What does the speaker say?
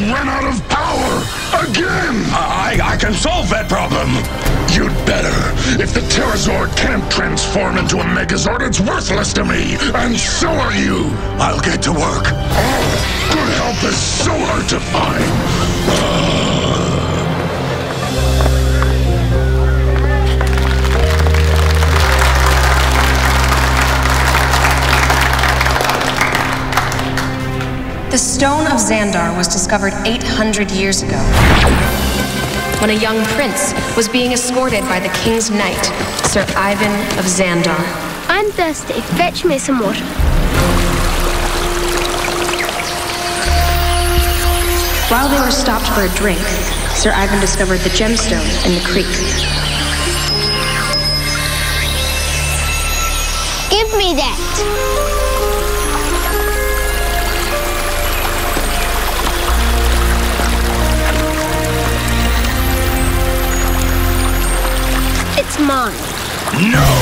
ran out of power! Again! I can solve that problem! You'd better. If the Pterosaur can't transform into a Megazord, it's worthless to me! And so are you! I'll get to work. Oh, good help is so hard to find! The Stone of Xandar was discovered 800 years ago, when a young prince was being escorted by the king's knight, Sir Ivan of Xandar. I'm thirsty. Fetch me some water. While they were stopped for a drink, Sir Ivan discovered the gemstone in the creek. Give me that. It's mine. No!